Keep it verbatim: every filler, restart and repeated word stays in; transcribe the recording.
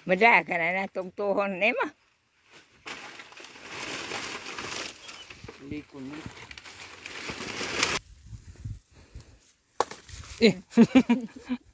Mada ka na na tungtuhon ni mo. Hindi ko na. Eh.